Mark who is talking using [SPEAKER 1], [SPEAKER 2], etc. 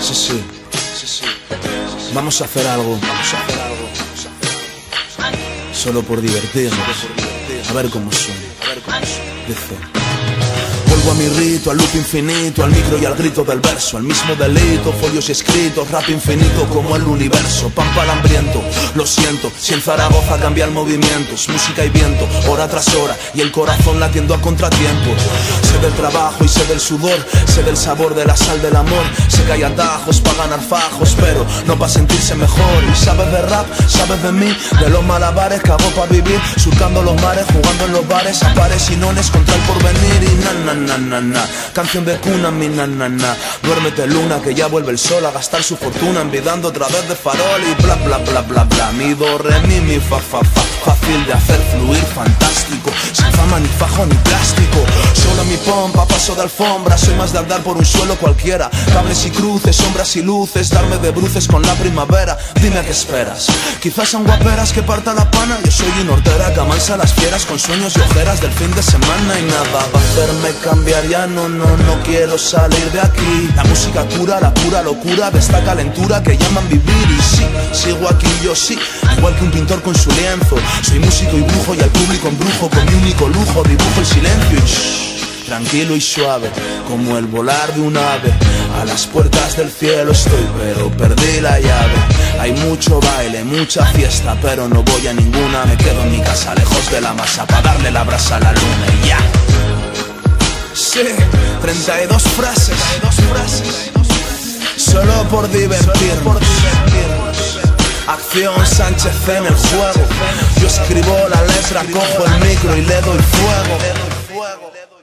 [SPEAKER 1] sí. Vamos a hacer algo. Solo por divertirnos. A ver cómo suena. Dice: vuelvo a mi rito, al loop infinito, al micro y al grito del verso. El mismo delito, folios y escritos, rap infinito como el universo. Pan para el hambriento, lo siento. Si en Zaragoza cambian movimientos, música y viento, hora tras hora, y el corazón latiendo a contratiempo. Sé del trabajo y sé del sudor, sé del sabor de la sal del amor. Sé que hay atajos para ganar fajos, pero no para sentirse mejor. Y sabes de rap, sabes de mí, de los malabares que hago para vivir, surcando los mares, jugando en los bares, a pares y nones contra el porvenir. Y canción de cuna, mi na. Duérmete luna, que ya vuelve el sol a gastar su fortuna envidando otra vez de farol y bla bla bla bla bla. Mi do, re, mi fa fa fa. Fácil de hacer fluir, fantástico, sin fama ni fajo ni plástico. Solo mi pompa, paso de alfombra. Soy más de andar por un suelo cualquiera. Cables y cruces, sombras y luces, darme de bruces con la primavera. Dime a qué esperas. Quizás son guaperas que parta la pana. Yo soy un hortera que amansa las fieras con sueños y ojeras del fin de semana. Y nada va a hacerme cambiar, ya no quiero salir de aquí. La música cura, la pura locura de esta calentura que llaman vivir. Y sí, sigo aquí, yo sí, igual que un pintor con su lienzo. Soy músico y brujo y al público embrujo. Con mi único lujo dibujo el silencio y tranquilo y suave, como el volar de un ave. A las puertas del cielo estoy, pero perdí la llave. Hay mucho baile, mucha fiesta, pero no voy a ninguna. Me quedo en mi casa, lejos de la masa, para darle la brasa a la luna y ya. Sí, 32 frases, solo por divertirnos. Acción Sánchez en el juego. Yo escribo la letra, cojo el micro y le doy fuego.